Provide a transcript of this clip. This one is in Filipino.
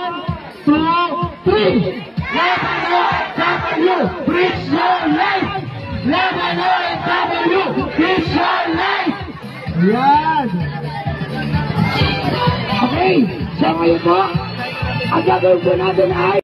2, 3. Lebanon, Frich your life! Lebanon, Frich your life! Yan! Okay, so ngayon po, ang gagawin po natin ay